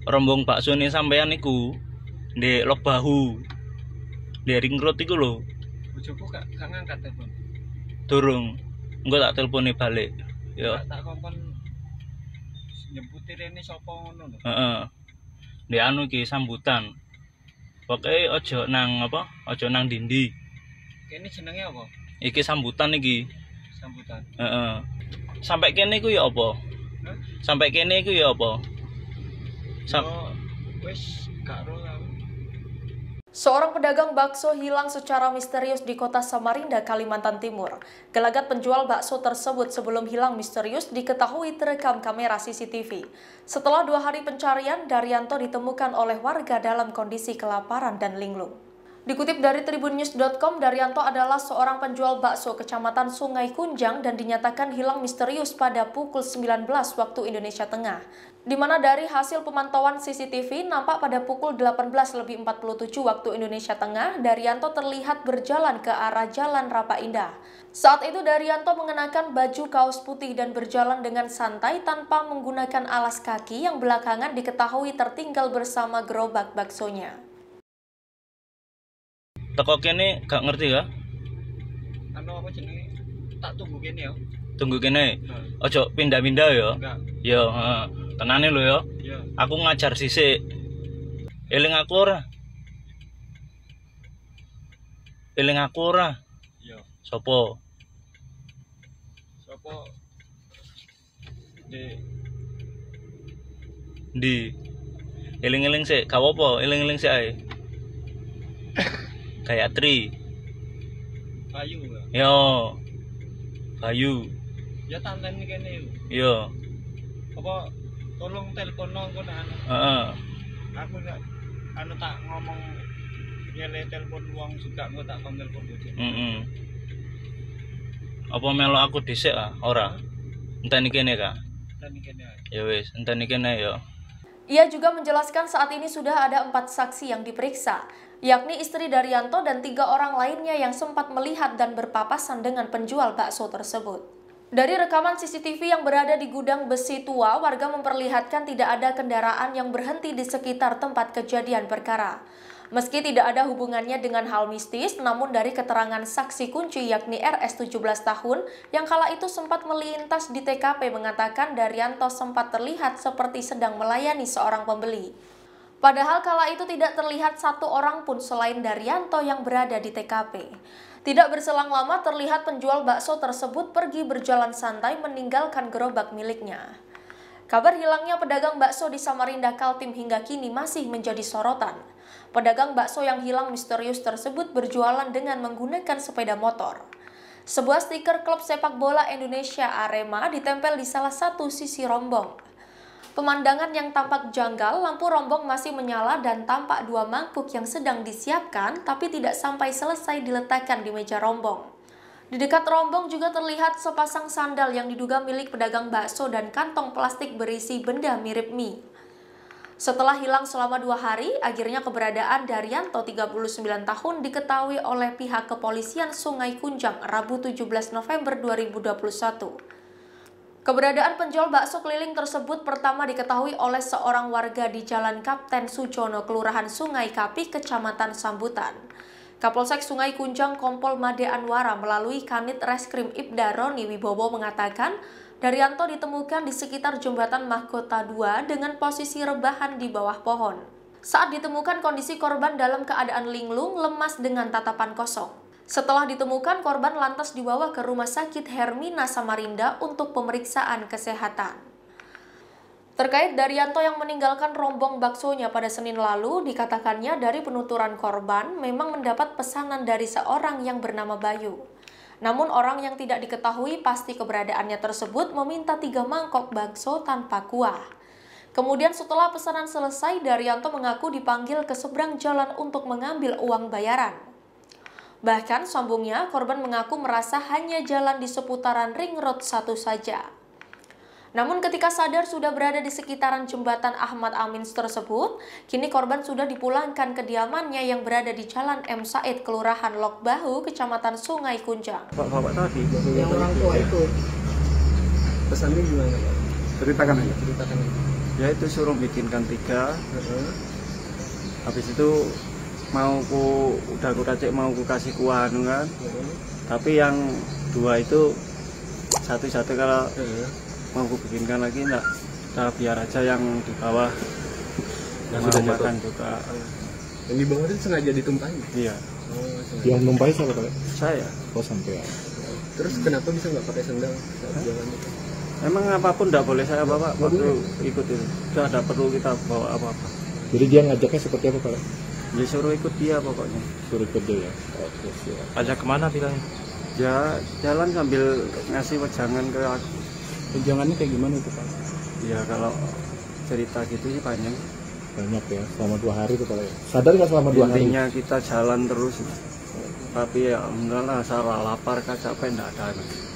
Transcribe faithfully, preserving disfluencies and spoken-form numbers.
rombong bakso nih sampean iku di Lok Bahu, di Ring Road iku lho. Bojoku gak gak ngangkat telepon. Durung. Engko tak telepone balik. Yo. Tak kongkon nyemputi rene sapa ngono lho. Heeh. Di anu iki sambutan. Pokoke ojo nang apa? Ojo nang dindi. Kene jenenge apa? Iki sambutan iki. Sambutan. Heeh. Sampai kene iku ya apa? Hah? Sampai kene iku ya apa? Sam Yo, wis gak ro aku. Seorang pedagang bakso hilang secara misterius di kota Samarinda, Kalimantan Timur. Gelagat penjual bakso tersebut sebelum hilang misterius diketahui terekam kamera C C T V. Setelah dua hari pencarian, Daryanto ditemukan oleh warga dalam kondisi kelaparan dan linglung. Dikutip dari tribunnews dot com, Daryanto adalah seorang penjual bakso kecamatan Sungai Kunjang dan dinyatakan hilang misterius pada pukul sembilan belas waktu Indonesia Tengah. Di mana dari hasil pemantauan C C T V nampak pada pukul delapan belas lebih empat puluh tujuh waktu Indonesia Tengah, Daryanto terlihat berjalan ke arah Jalan Rapa Indah. Saat itu Daryanto mengenakan baju kaos putih dan berjalan dengan santai tanpa menggunakan alas kaki yang belakangan diketahui tertinggal bersama gerobak baksonya. teko kene gak ngerti ya? Anu apa jenenge? Tak tunggu kene ya. Tunggu kene. Nah, Ojo pindah-pindah ya. enggak. Yo, heeh. Tenane lho ya. Iya. Aku ngajar sisik. Eling aku ora? Eling aku ora? Iya. Sopo? Sopo? Di Di. Eling-eling sik, gak apa-apa, eling-eling sik ae. Gayatri. Bayu. Ya. Yo. Bayu. Ya tanten kene. Yo. Apa tolong telepon nang kono anu. Heeh. Aku enggak anu tak ngomong nyele telepon wong juga engko tak kon telepon bojo. Heeh. Apa melo aku dhisik ah? Ora. Enteni kene ka? Dan kene ae. Ya wis, enteni kene ya. Ia juga menjelaskan saat ini sudah ada empat saksi yang diperiksa, yakni istri Daryanto dan tiga orang lainnya yang sempat melihat dan berpapasan dengan penjual bakso tersebut. Dari rekaman C C T V yang berada di gudang besi tua, warga memperlihatkan tidak ada kendaraan yang berhenti di sekitar tempat kejadian perkara. Meski tidak ada hubungannya dengan hal mistis, namun dari keterangan saksi kunci yakni R S tujuh belas tahun yang kala itu sempat melintas di T K P mengatakan Daryanto sempat terlihat seperti sedang melayani seorang pembeli. Padahal kala itu tidak terlihat satu orang pun selain Daryanto yang berada di T K P. Tidak berselang lama terlihat penjual bakso tersebut pergi berjalan santai meninggalkan gerobak miliknya. Kabar hilangnya pedagang bakso di Samarinda Kaltim hingga kini masih menjadi sorotan. Pedagang bakso yang hilang misterius tersebut berjualan dengan menggunakan sepeda motor. Sebuah stiker klub sepak bola Indonesia Arema ditempel di salah satu sisi rombong. Pemandangan yang tampak janggal, lampu rombong masih menyala dan tampak dua mangkuk yang sedang disiapkan tapi tidak sampai selesai diletakkan di meja rombong. Di dekat rombong juga terlihat sepasang sandal yang diduga milik pedagang bakso dan kantong plastik berisi benda mirip mie. Setelah hilang selama dua hari, akhirnya keberadaan Daryanto tiga puluh sembilan tahun diketahui oleh pihak kepolisian Sungai Kunjang Rabu tujuh belas November dua ribu dua puluh satu. Keberadaan penjual bakso keliling tersebut pertama diketahui oleh seorang warga di Jalan Kapten Sujono, Kelurahan Sungai Kapi, Kecamatan Sambutan. Kapolsek Sungai Kunjang Kompol Made Anwara melalui Kanit Reskrim Ibda Roni Wibowo mengatakan Daryanto ditemukan di sekitar Jembatan Mahkota dua dengan posisi rebahan di bawah pohon. Saat ditemukan kondisi korban dalam keadaan linglung, lemas dengan tatapan kosong. Setelah ditemukan, korban lantas dibawa ke Rumah Sakit Hermina Samarinda untuk pemeriksaan kesehatan. Terkait Daryanto yang meninggalkan rombong baksonya pada Senin lalu, dikatakannya dari penuturan korban memang mendapat pesanan dari seorang yang bernama Bayu. Namun orang yang tidak diketahui pasti keberadaannya tersebut meminta tiga mangkok bakso tanpa kuah. Kemudian setelah pesanan selesai, Daryanto mengaku dipanggil ke seberang jalan untuk mengambil uang bayaran. Bahkan sambungnya, korban mengaku merasa hanya jalan di seputaran Ring Road satu saja. Namun ketika sadar sudah berada di sekitaran jembatan Ahmad Amin tersebut, kini korban sudah dipulangkan ke kediamannya yang berada di Jalan M. Said, Kelurahan Lok Bahu, Kecamatan Sungai Kunjang. Bapak tadi, yang orang tua itu, pesannya gimana Pak? Ceritakan aja. Ceritakan aja. Ya itu suruh bikinkan tiga. Habis itu mau ku udah ku racik mau ku kasih kuah kan. Tapi yang dua itu satu-satu kalau mau ku bikinkan lagi enggak. Kita biar aja yang di bawah Nah, mau sudah makan jatuh. juga. Yang di bawah itu sengaja ditumpahin. Iya, Oh, sengaja. Yang numpahin siapa kali? saya. Oh sampai ya. Terus kenapa bisa nggak pakai sendal saat jalan itu? Emang apapun enggak boleh saya bawa waktu ikut itu. Sudah ada perlu kita bawa apa-apa. Jadi dia ngajaknya seperti apa kali? Ya suruh ikut dia pokoknya. Suruh kerja ya. Oke siap. Ajak kemana bilangnya? Ya jalan sambil ngasih wejangan ke aku. Tunjangannya kayak gimana itu Pak? Ya kalau cerita gitu sih panjang. Banyak ya, selama dua hari itu kalau ya. Sadar nggak selama dua hari? Intinya kita jalan terus. Tapi ya enggak lah, salah lapar, capek enggak ada.